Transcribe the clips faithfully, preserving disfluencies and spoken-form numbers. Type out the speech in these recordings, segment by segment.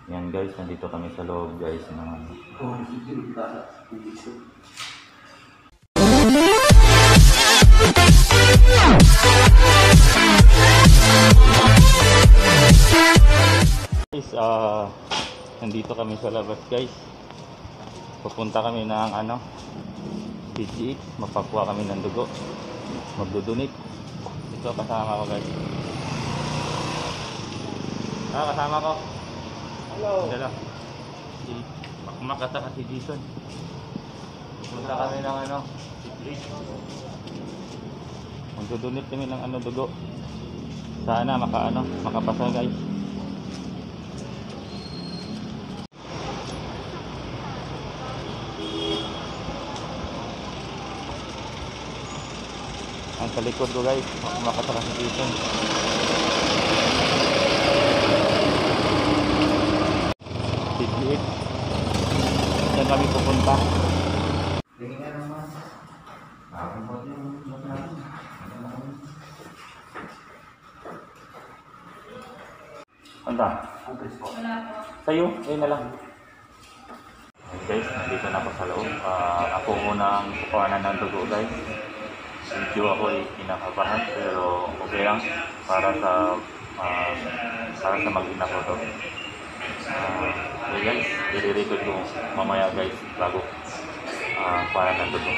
Yan guys, nandito kami sa loob guys ng ano. Guys, ah, nandito kami sa labas guys. Pupunta kami ng ano, P G X, mapakuha kami ng dugo. Magdudunit. Ito kasama ko guys. Ah, kasama ko. Hello. Dala. Si Makata kasi Jason. Pupunta kami ng ano, P G X. Magdudunit kami ng ano, dugo. Sana maka ano, makapasa guys. Ang sa likod ko guys, makataka si Jason. P G X. Saan kami pupunta? Anda? Wala po. Sa'yo? Ayun na lang. Okay guys, nandito na ako sa loob. Uh, ako muna ang kukuhanan ng dugo guys. Medyo ako ay kinakabahan pero okay lang para sa uh, para sa mag-ina ko to. Uh, okay guys, i-record ko mamaya guys bago uh, kuhanan ng dugo.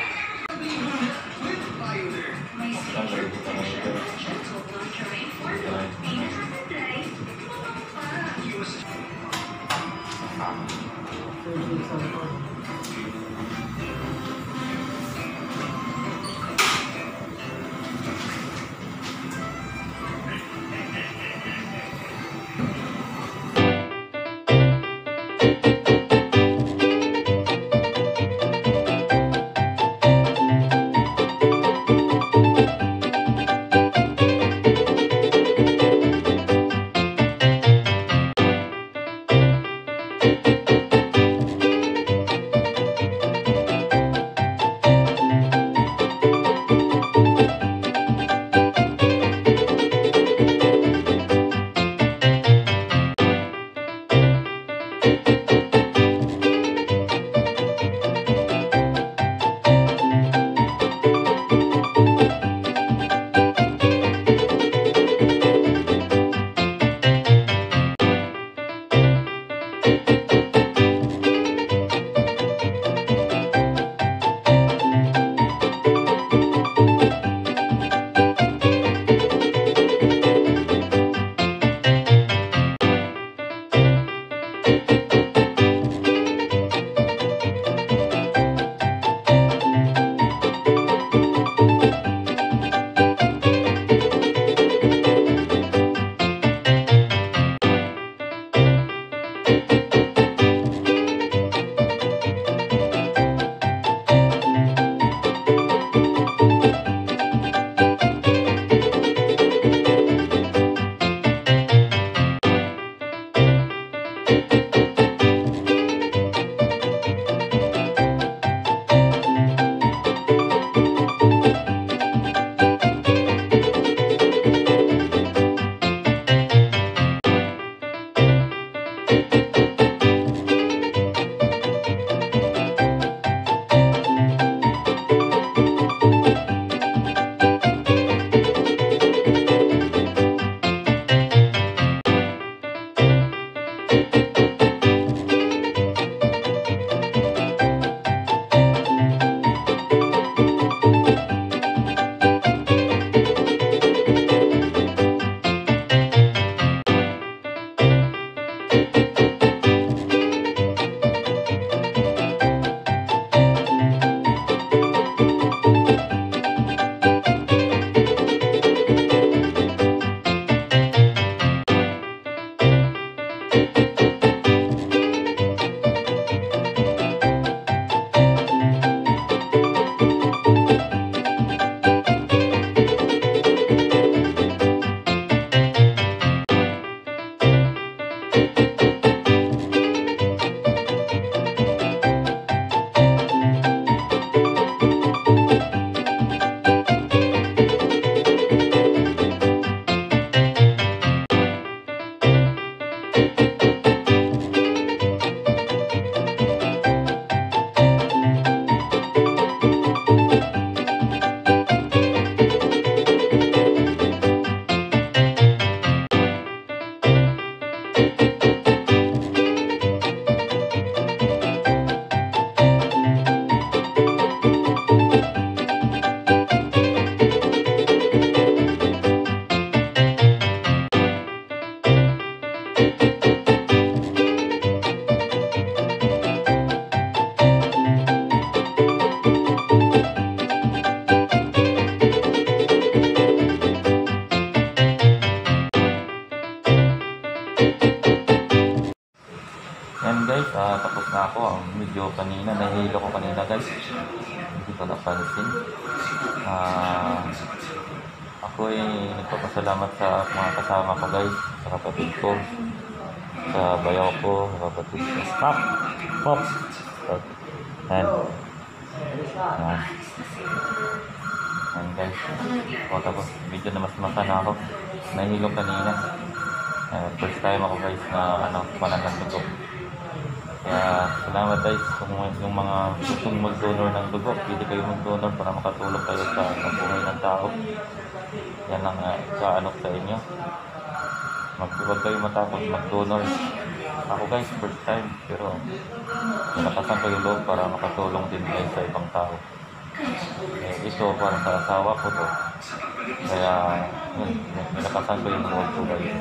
guys, ah, tapos na ako. Ang medyo kanina, nahihilo ko kanina guys. Hindi ko napansin. Ah, ako ay nagpapasalamat sa mga kasama ko guys, sa kapatid ko, sa bayaw ko, sa kapatid ko. Pop! Pop! Yan. Yan. Yan guys. O tapos medyo na mas masana ako. Nahihilo kanina. Uh, first time ako guys na ano, pananang dugo. Kaya salamat guys kung yung mga gustong mag-donor ng dugo, pwede kayo mag-donor para makatulong kayo sa buhay ng tao. Yan ang uh, kaanok sa inyo. Mag Huwag kayo matakot mag-donor. Ako guys, first time, pero nalakasan ko yung loob para makatulong din guys sa ibang tao. Eh, ito para sa asawa ko to. Kaya yun, nalakasan ko yung loob ko guys.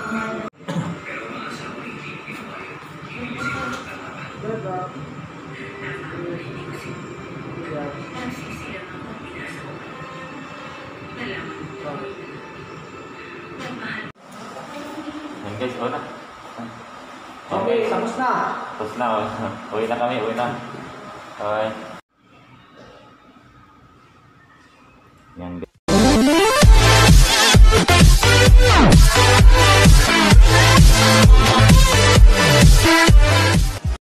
Yan guys, o na. Okay, tapos na. Tapos na, oh. Uwi na kami, uwi na. Okay. Yan guys.